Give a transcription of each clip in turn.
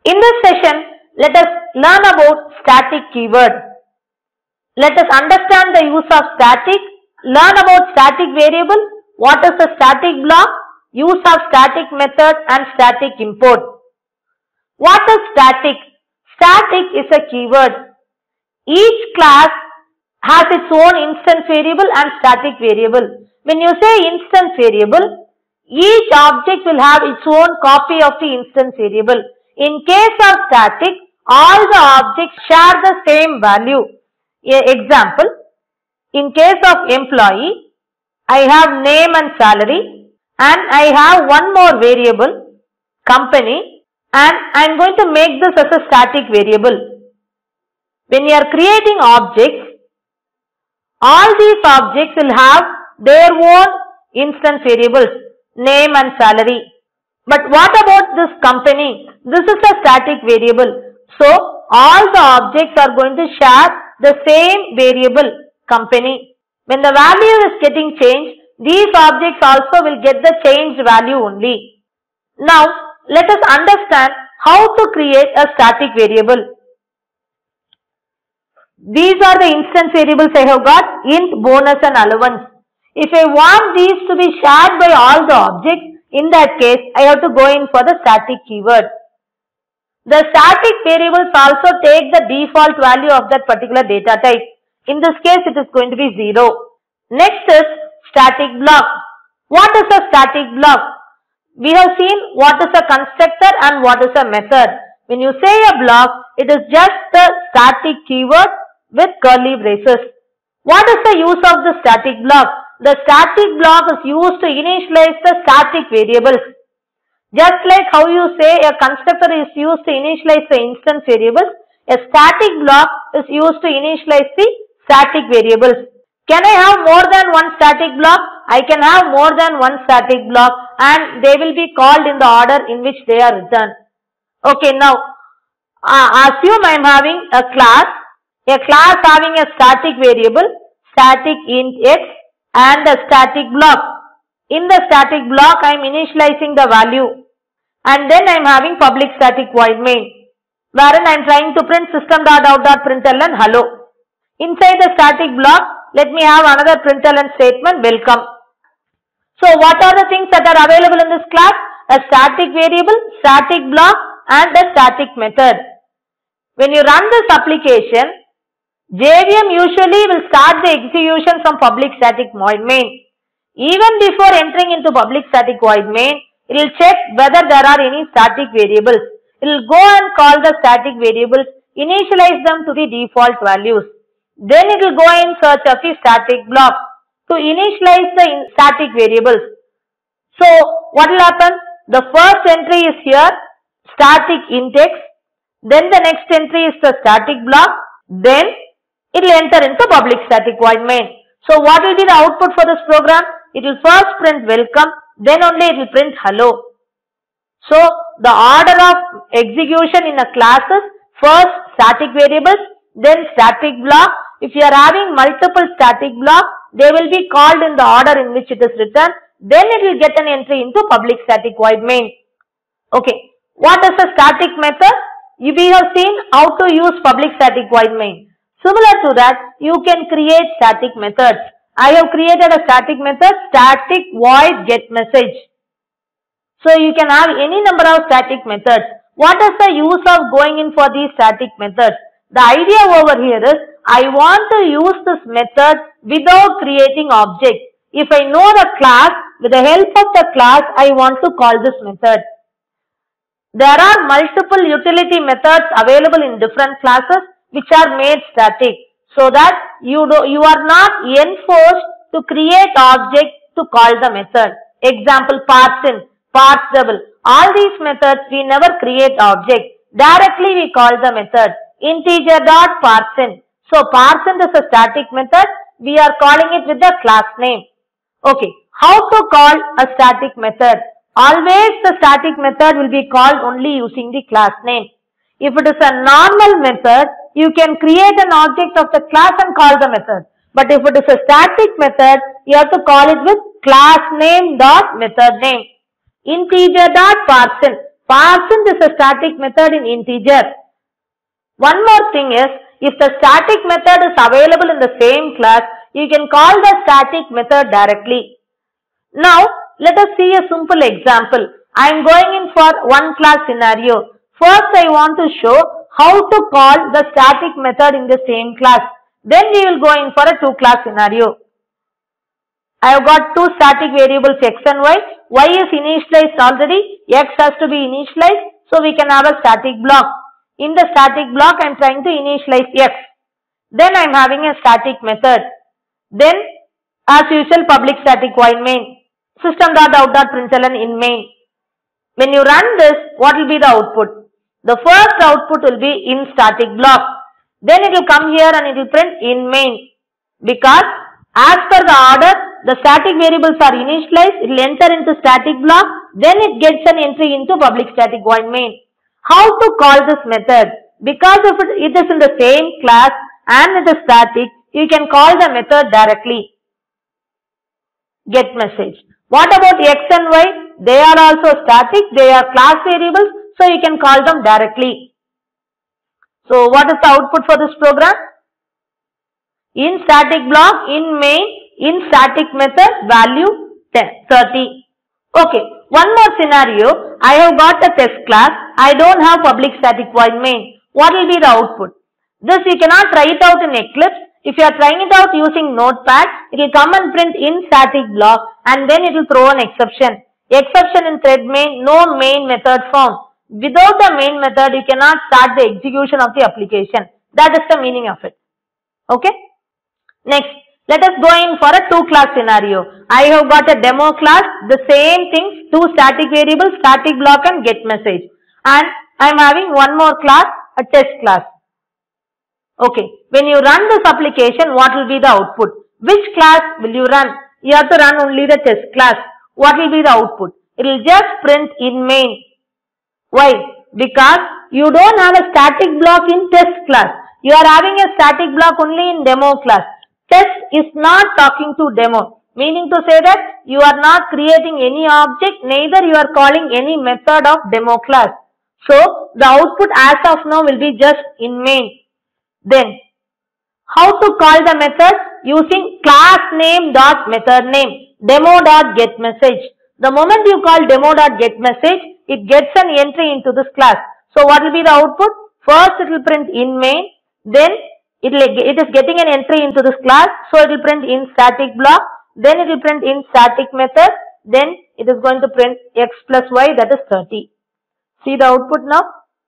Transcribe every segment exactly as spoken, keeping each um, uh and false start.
In this session, let us learn about static keyword. Let us understand the use of static, learn about static variable, what is a static block, use of static method and static import. What is static? Static is a keyword. Each class has its own instance variable and static variable. When you say instance variable, each object will have its own copy of the instance variable. In case of static, all the objects share the same value. Example, in case of employee, I have name and salary, and I have one more variable, company, and I am going to make this as a static variable. When you are creating objects, all these objects will have their own instance variables, name and salary. But what about this company? This is a static variable. So, all the objects are going to share the same variable, company. When the value is getting changed, these objects also will get the changed value only. Now, let us understand how to create a static variable. These are the instance variables I have got, int, bonus and allowance. If I want these to be shared by all the objects, in that case, I have to go in for the static keyword. The static variables also take the default value of that particular data type. In this case, it is going to be zero. Next is static block. What is a static block? We have seen what is a constructor and what is a method. When you say a block, it is just the static keyword with curly braces. What is the use of the static block? The static block is used to initialize the static variables. Just like how you say a constructor is used to initialize the instance variables, a static block is used to initialize the static variables. Can I have more than one static block? I can have more than one static block and they will be called in the order in which they are written. Okay, now uh, assume I am having a class, a class having a static variable, static int x and a static block. In the static block, I am initializing the value and then I am having public static void main, wherein I am trying to print system.out.println hello. Inside the static block, let me have another println statement, welcome. So, what are the things that are available in this class? A static variable, static block and a static method. When you run this application, J V M usually will start the execution from public static void main. Even before entering into public static void main, it will check whether there are any static variables. It will go and call the static variables, initialize them to the default values. Then it will go in search of the static block to initialize the static variables. So, what will happen? The first entry is here, static int x. Then the next entry is the static block. Then it will enter into public static void main. So, what will be the output for this program? It will first print welcome, then only it will print hello. So, the order of execution in a class is first static variables, then static block. If you are having multiple static blocks, they will be called in the order in which it is written. Then it will get an entry into public static void main. Okay, what is a static method? We have seen how to use public static void main. Similar to that, you can create static methods. I have created a static method, static void get message. So, you can have any number of static methods. What is the use of going in for these static methods? The idea over here is, I want to use this method without creating object. If I know the class, with the help of the class, I want to call this method. There are multiple utility methods available in different classes which are made static, so that you do, you are not enforced to create object to call the method. Example, parsin, parsable. All these methods we never create object. Directly we call the method. Integer dot parsin. So, parsin is a static method. We are calling it with the class name. Okay. How to call a static method? Always the static method will be called only using the class name. If it is a normal method, you can create an object of the class and call the method. But if it is a static method, you have to call it with class name dot method name. Integer dot parsin. Parcent is a static method in integer. One more thing is, if the static method is available in the same class, you can call the static method directly. Now, let us see a simple example. I am going in for one class scenario. First, I want to show how to call the static method in the same class. Then we will go in for a two class scenario. I have got two static variables x and y. Y is initialized already. X has to be initialized. So we can have a static block. In the static block, I am trying to initialize x. Then I am having a static method. Then, as usual, public static void main. System.out.println in main. When you run this, what will be the output? The first output will be in static block. Then it will come here and it will print in main. Because as per the order, the static variables are initialized, it will enter into static block, then it gets an entry into public static void main. How to call this method? Because if it is in the same class and it is static, you can call the method directly. Get message. What about x and y? They are also static, they are class variables, so you can call them directly. So what is the output for this program? In static block, in main, in static method, value ten, thirty. Okay, one more scenario. I have got a test class. I don't have public static void main. What will be the output? This you cannot try it out in Eclipse. If you are trying it out using Notepad, it will come and print in static block and then it will throw an exception. Exception in thread main, no main method found. Without the main method, you cannot start the execution of the application. That is the meaning of it. Okay. Next, let us go in for a two class scenario. I have got a demo class, the same things, two static variables, static block and get message. And I am having one more class, a test class. Okay, when you run this application, what will be the output? Which class will you run? You have to run only the test class. What will be the output? It will just print in main. Why? Because you don't have a static block in test class. You are having a static block only in demo class. Test is not talking to demo. Meaning to say that you are not creating any object, neither you are calling any method of demo class. So, the output as of now will be just in main. Then, how to call the method? Using class name dot method name, demo dot get message. The moment you call demo dot get message, it gets an entry into this class. So, what will be the output? First, it will print in main. Then, it, will, it is getting an entry into this class. So, it will print in static block. Then, it will print in static method. Then, it is going to print x plus y, that is thirty. See the output now?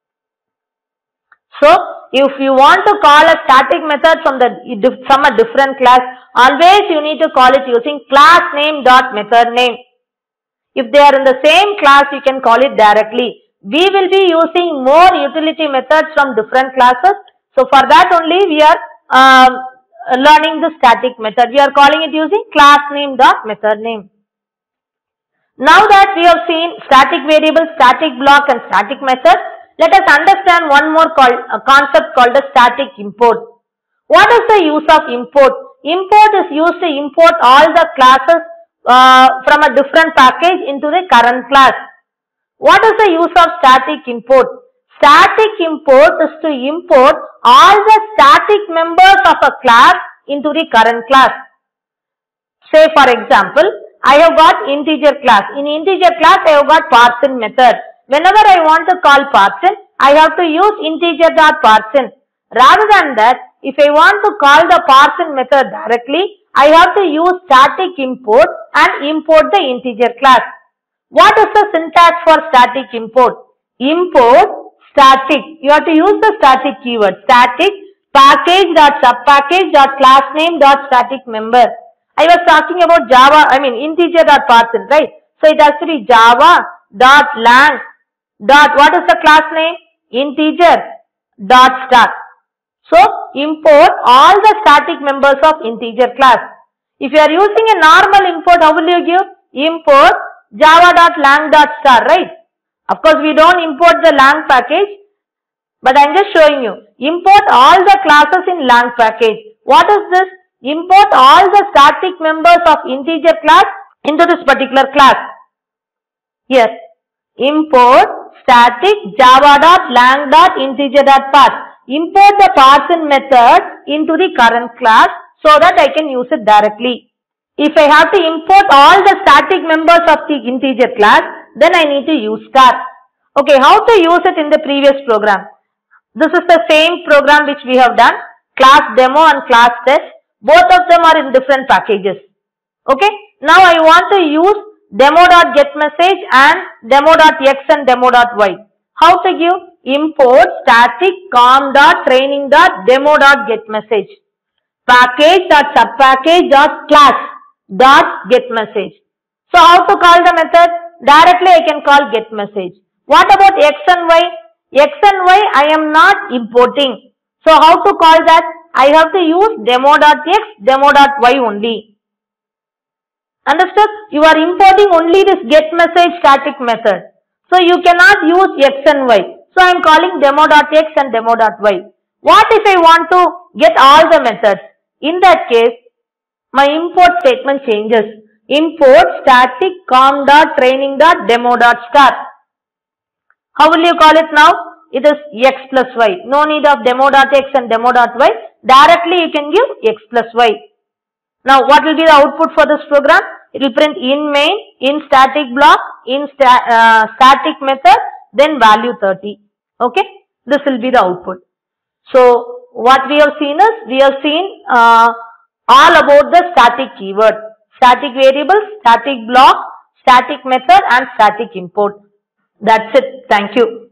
So, if you want to call a static method from the from a different class, always you need to call it using class name dot method name. If they are in the same class, you can call it directly. We will be using more utility methods from different classes. So, for that only we are uh, learning the static method. We are calling it using class name dot method name. Now that we have seen static variable, static block and static method, let us understand one more called, a concept called a static import. What is the use of import? Import is used to import all the classes uh, from a different package into the current class. What is the use of static import? Static import is to import all the static members of a class into the current class. Say for example, I have got integer class. In integer class, I have got parsen method. Whenever I want to call parsen, I have to use integer.parsen. Rather than that, if I want to call the parsen method directly, I have to use static import and import the integer class. What is the syntax for static import? Import static. You have to use the static keyword. Static package.subpackage.classname.static member. I was talking about Java, I mean integer.parsen, right? So it has to be java.lang. Dot, what is the class name? Integer dot start. So, import all the static members of integer class. If you are using a normal import, how will you give? Import java.lang.star, right? Of course, we don't import the lang package, but I am just showing you. Import all the classes in lang package. What is this? Import all the static members of integer class into this particular class. Yes. Import static java dot lang dot integer dot path. Import the parsen method into the current class so that I can use it directly. If I have to import all the static members of the integer class, then I need to use star. Okay, how to use it in the previous program? This is the same program which we have done. Class demo and class test. Both of them are in different packages. Okay, now I want to use demo.getMessage and demo.x and demo.y. How to give? Import static com.training.demo.getMessage. Package.subpackage.class dot getMessage. So how to call the method? Directly I can call getMessage. What about x and y? X and y I am not importing. So how to call that? I have to use demo.x, demo.y only. Understood? You are importing only this getMessage static method. So you cannot use x and y. So I am calling demo.x and demo.y. What if I want to get all the methods? In that case, my import statement changes. Import static com.training.demo.start. How will you call it now? It is x plus y. No need of demo.x and demo.y. Directly you can give x plus y. Now what will be the output for this program? It will print in main, in static block, in sta uh, static method, then value thirty. Okay, this will be the output. So what we have seen is, we have seen uh, all about the static keyword, static variables, static block, static method and static import. That's it. Thank you.